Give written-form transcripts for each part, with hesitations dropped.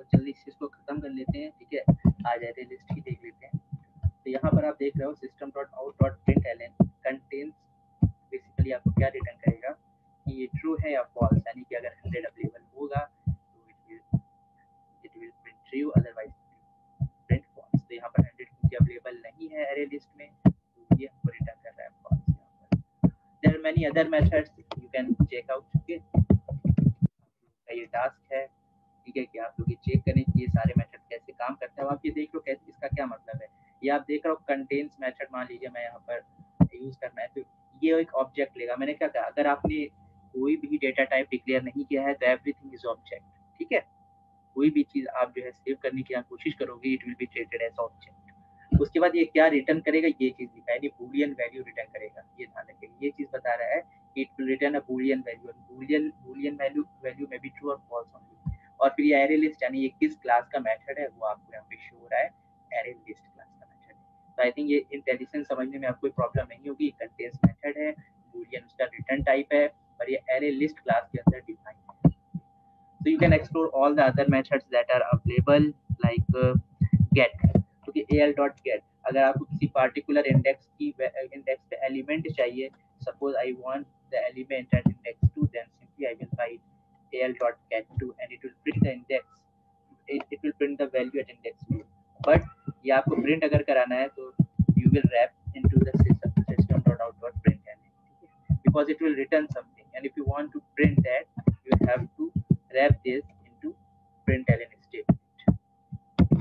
जल्दी से इसको खत्म कर लेते हैं, ठीक है। आज एरे लिस्ट ही देख लेते हैं। तो यहाँ पर आप देख रहे हो system.out.println कंटेन्स, बेसिकली आपको क्या रिटर्न करेगा कि ये ट्रू है या फॉल्स, यानी कि अगर 100 अवेलेबल होगा तो it will print true, otherwise print false. तो यहाँ पर 100 क्योंकि अवेलेबल नहीं है एरे लिस्ट में, तो ये हमको रिटर्न कर रहा है फॉल्स। यहाँ पर there are many other methods you can check out, okay. ये टास्क है, ठीक है, कि आप लोग ये चेक करें कि ये सारे मेथड कैसे काम करते हैं। अब आप ये देख लो कैसे, इसका क्या मतलब है। ये आप देख रहे हो कंटेन्स मेथड, मान लीजिए मैं यहाँ पर यूज करना है, तो ये एक ऑब्जेक्ट लेगा। मैंने क्या कहा, अगर आपने कोई भी डेटा टाइप डिक्लेयर नहीं किया है तो एवरीथिंग इज ऑब्जेक्ट, ठीक है। कोई भी चीज आप जो है सेव करने की कोशिश करोगे, it will be treated as object. उसके बाद ये क्या रिटर्न करेगा, ये चीज दिखाई नहीं, बूलियन वैल्यू रिटर्न करेगा। ये ध्यान रखिए, ये चीज बता रहा है कि it will return a boolean value, boolean value में भी ट्रू और फॉल्स होंगे। और फिर ये एरे लिस्ट, यानी ये किस क्लास का मेथड है वो आपको यहाँ पे शो हो रहा है, एरे लिस्ट क्लास का मेथड है। तो आई थिंक ये इंटेलिजेंस समझने में आपको कोई प्रॉब्लम नहीं होगी। कंटेन्स मेथड है, बूलियन उसका रिटर्न टाइप है, और ये एरे लिस्ट क्लास के अंदर डिफाइन है। So you can explore all the other methods that are available like get, क्योंकि al.get अगर आपको किसी पार्टिकुलर इंडेक्स पे एलिमेंट चाहिए, suppose I want the element at index 2, then simply I will write al.get2 and it will print the index, it will print the value at index 2। But ये आपको print अगर कराना है तो you will wrap into the system.out.println, because it will return something, and if you want to print that you have to wrap this into println statement।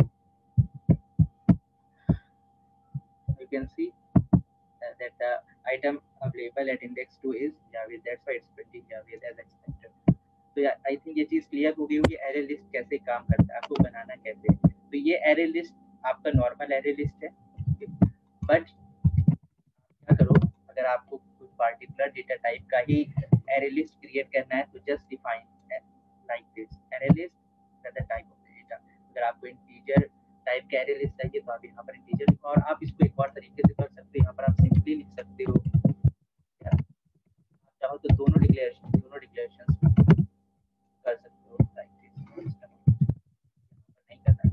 You can see that the item available at index 2 is Javed, that's why it's printing Javed as expected। तो I think ये चीज clear हो गई होगी array list कैसे काम करता है, आपको बनाना कैसे। तो ये एरे लिस्ट आपका नॉर्मल एरे लिस्ट है, बट क्या करो, अगर आपको कुछ पार्टिकुलर डेटा टाइप का ही एरे लिस्ट क्रिएट करना है तो just define like this array list the type of data. अगर आपको इंटीजर टाइप का एरे लिस्ट चाहिए तो आप यहाँ पर इंटीजर लिखो, और आप इसको एक और तरीके से कर सकते हो, यहाँ पर आप सिंपली लिख सकते हो, चाहो तो दोनों डिक्लेरेशन कर सकते हो लाइक दिस, नहीं करना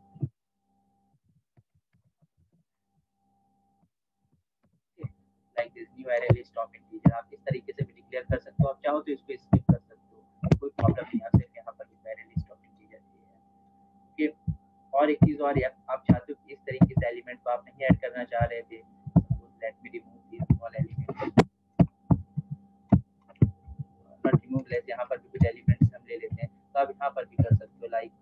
like this new array list of integer, आप इस तरीके से भी डिक्लेयर कर सकते हो। आप चाहो तो इसको स्किप कर सकते हो, कोई प्रॉब्लम नहीं। यहाँ सिर्फ यहाँ पर एरे लिस्ट ऑफ इंटीजर है, ओके। और एक चीज और, आप चाहते हो कि इस तरीके से एलिमेंट को आप नहीं ऐड करना चाह रहे थे, let me remove this all elements, not remove less, यहाँ पर भी कुछ एलिमेंट्स हम ले लेते हैं, तो आप यहाँ पर भी कर सकते हो like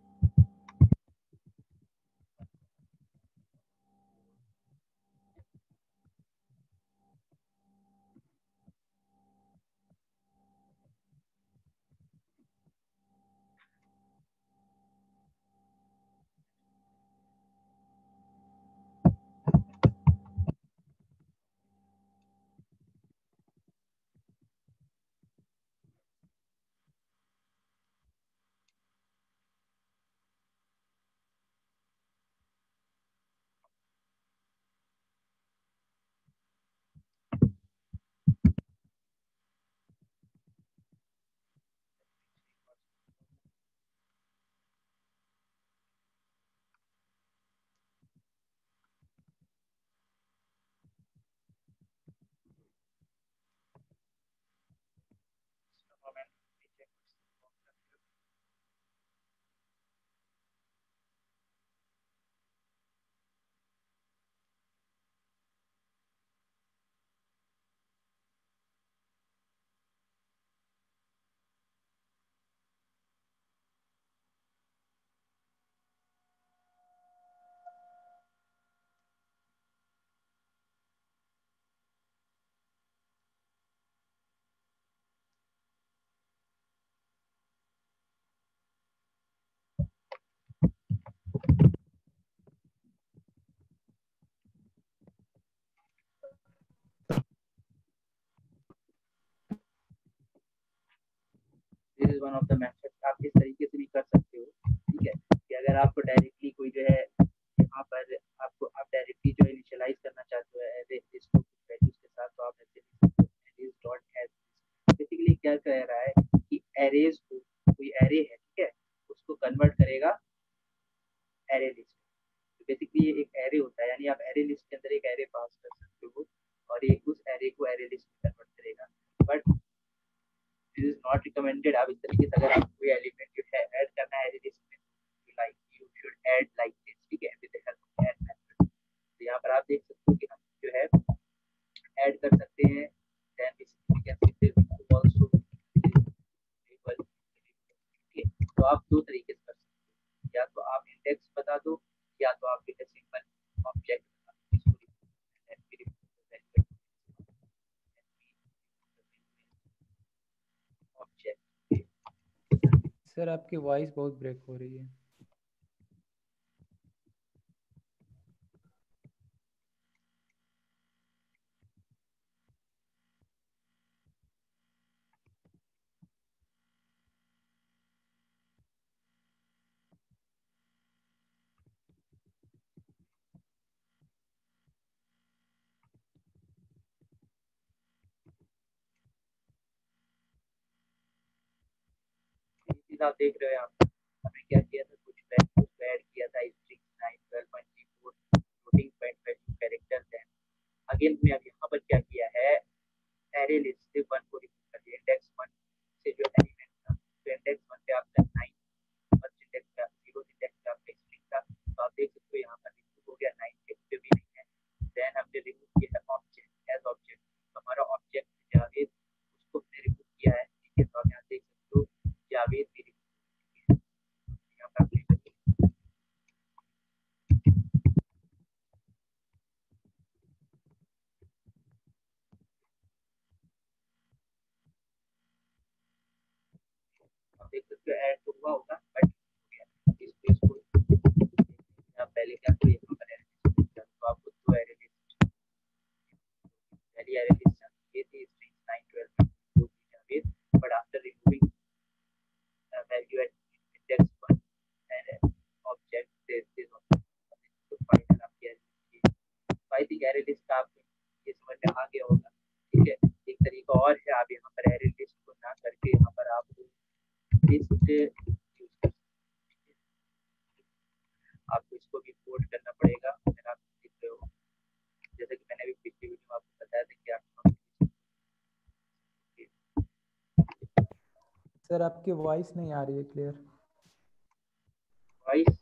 this is one of the methods. आप इस तरीके से भी कर सकते हो, ठीक है, कि अगर आपको डायरेक्टली कोई जो है यहाँ पर आपको आप डायरेक्टली जो इनिशियलाइज करना चाहते हो एरे इसको कुछ वैल्यूज के साथ, तो आप ऐसे लिख सकते हो एरेज डॉट एज। बेसिकली क्या कह रहा है कि एरेज को, कोई एरे है, ठीक है, उसको कन्वर्ट करेगा एरे लिस्ट। तो बेसिकली ये एक एरे होता है, यानी आप एरे लिस्ट के अंदर एक एरे पास कर सकते हो और ये उस एरे को एरे लिस्ट में कन्वर्ट करेगा। But this is not recommended. आप इस तरीके से अगर आप कोई एलिमेंट जो है ऐड करना है एरे लिस्ट में, like you should add like this, ठीक है, with the help of add method. तो यहाँ पर आप देख सकते हो कि हम जो है ऐड कर सकते हैं। Then basically can say also table. तो आप दो तरीके से कर सकते हो, या तो आप इंडेक्स बता दो या तो आप एक सिंपल ऑब्जेक्ट बता दो। ऑब्जेक्ट सर आपकी वॉइस बहुत ब्रेक हो रही है। चीज आप देख रहे हो यहाँ पर हमने क्या किया था, कुछ वैल्यूज ऐड किया था, string 9 12.4 floating point value characters है। अगेन मैं अब यहाँ पर क्या किया है, एरे लिस्ट से 1 को रिमूव कर दिया, इंडेक्स 1 से जो एलिमेंट था, तो इंडेक्स 1 पे आपका 9, फर्स्ट इंडेक्स पे 0 इंडेक्स पे आपका स्ट्रिंग था, तो आप देख सकते हो यहाँ पर रिमूव हो गया, 9 के पे भी नहीं है। देन हमने रिमूव किया है ऑब्जेक्ट एज ऑब्जेक्ट, हमारा ऑब्जेक्ट जावेद, उसको हमने रिमूव किया है, ठीक है। तो आप यहाँ देख सकते हो जावेद भी रिमूव यहाँ पर आप देख सकते हो ऐड तो हुआ होगा बट इसको आप पहले क्या करिए, यहाँ पर तो आपको दो एरे लिस्ट, पहली एरे लिस्ट ये थी स्ट्रिंग 9 12 जो थी Javed, but after removing value at index 1 and object this object, तो फाइनल आपकी एरे लिस्ट। तो आई थिंक एरे लिस्ट का आपको ये समझ में आ गया होगा, ठीक है। एक तरीका और है, आप यहाँ पर एरे लिस्ट को ना करके यहाँ पर आप लिस्ट यूज कर सकते हैं। आपको इसको भी कोड करना पड़ेगा, अगर आप देख रहे हो, जैसे कि मैंने अभी पिछली वीडियो में आपको बताया था कि आप सर आपकी वॉइस नहीं आ रही है क्लियर। वॉइस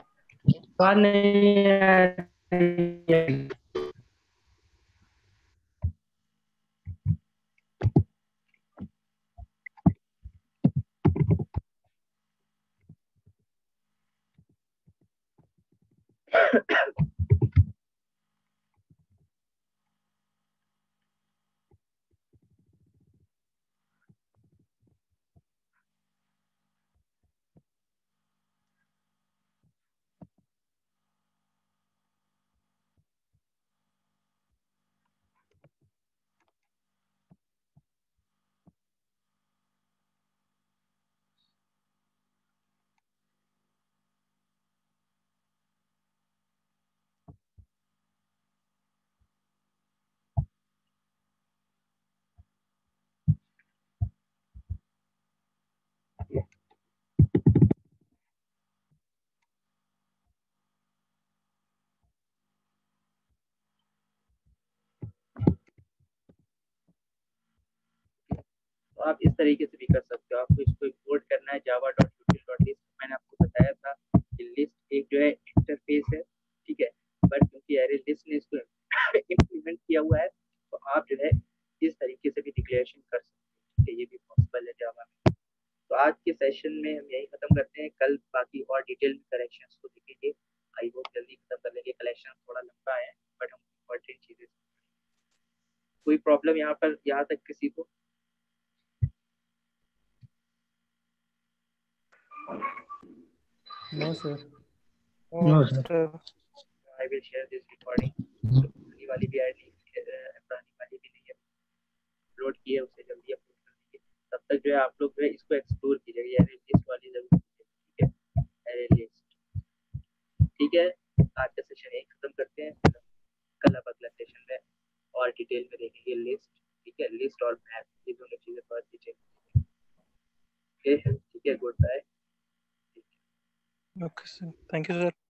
नहीं आ रही है। तो आप इस तरीके से भी कर सकते हो। आपको इसको इंपोर्ट करना है java.util.list, मैंने आपको बताया था कि लिस्ट एक जो है इंटरफेस है, ठीक है, बट क्योंकि एरे लिस्ट ने इसको इम्प्लीमेंट किया हुआ है तो आप जो है इस तरीके से भी डिक्लेरेशन कर सकते हैं, ये भी पॉसिबल है जावा में। तो आज के सेशन में हम यही खत्म करते हैं, कल बाकी और डिटेल में करेक्शंस को देखेंगे। आई होप जल्दी खत्म कर लेंगे, कलेक्शन थोड़ा लंबा है बट हम इंपॉर्टेंट चीजें। कोई प्रॉब्लम यहाँ पर यहाँ तक किसी को? No sir. No, sir. I will share this recording. पुरानी वाली भी ऐड नहीं पुरानी वाली भी नहीं है अपलोड की है, उसे जल्दी अपलोड कर दीजिए। तब तक जो है आप लोग जो है इसको एक्सप्लोर कीजिएगा, एरे लिस्ट वाली जरूर कीजिए, ठीक है, एरे लिस्ट, ठीक है। आज का सेशन यही खत्म करते हैं, कल अब अगला सेशन में और डिटेल में देखेंगे लिस्ट, ठीक है, लिस्ट और मैप, ये दोनों चीजें बहुत पीछे, ठीक है, good bye. Okay, sir. Thank you, sir.